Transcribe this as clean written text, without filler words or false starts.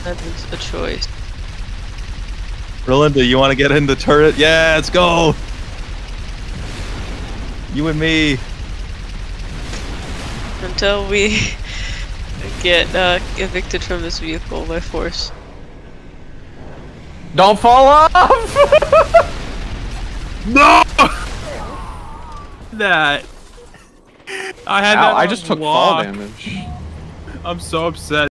That is a choice. Rolinda, you want to get in the turret? Yeah, let's go! You and me. Until we get evicted from this vehicle by force. Don't fall off! No! That. I had that. I just took fall damage. I'm so upset.